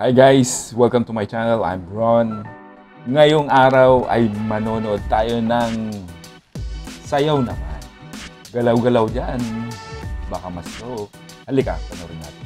Hi guys! Welcome to my channel. I'm Ron. Ngayong araw ay manonood tayo ng sayaw naman. Galaw-galaw dyan. Baka mas stroke. Halika, panoorin natin.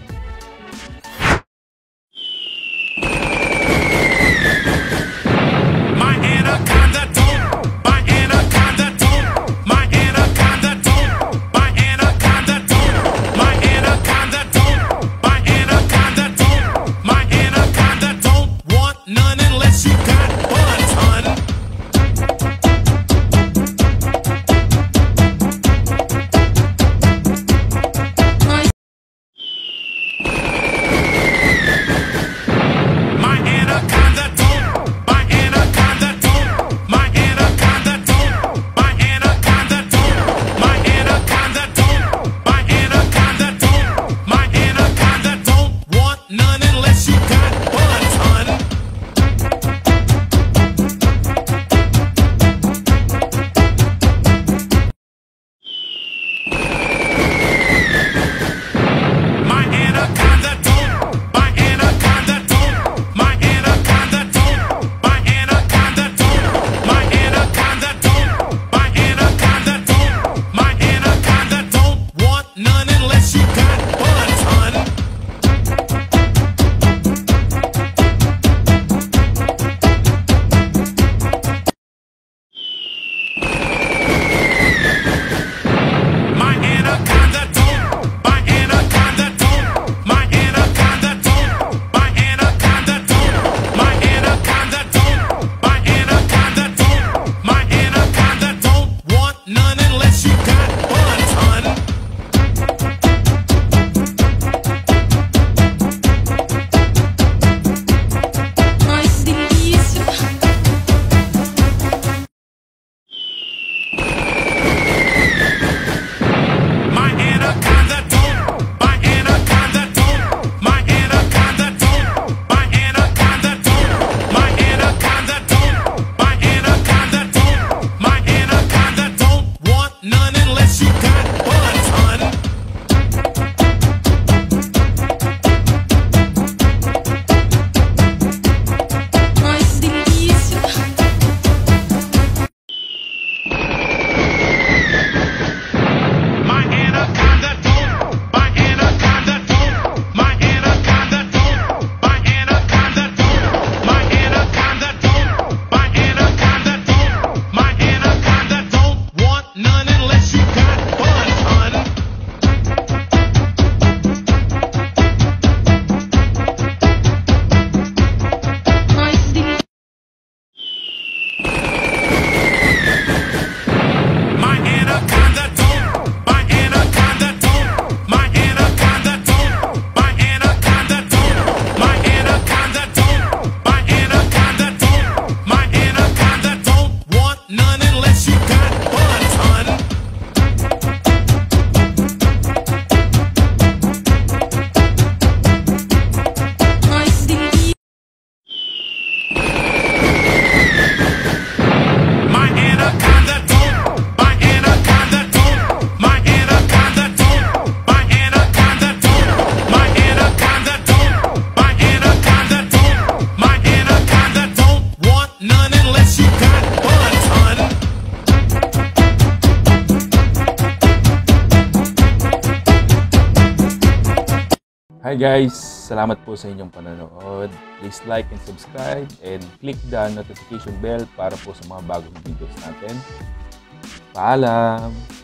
Hi guys! Salamat po sa inyong panonood. Please like and subscribe and click the notification bell para po sa mga bagong videos natin. Paalam!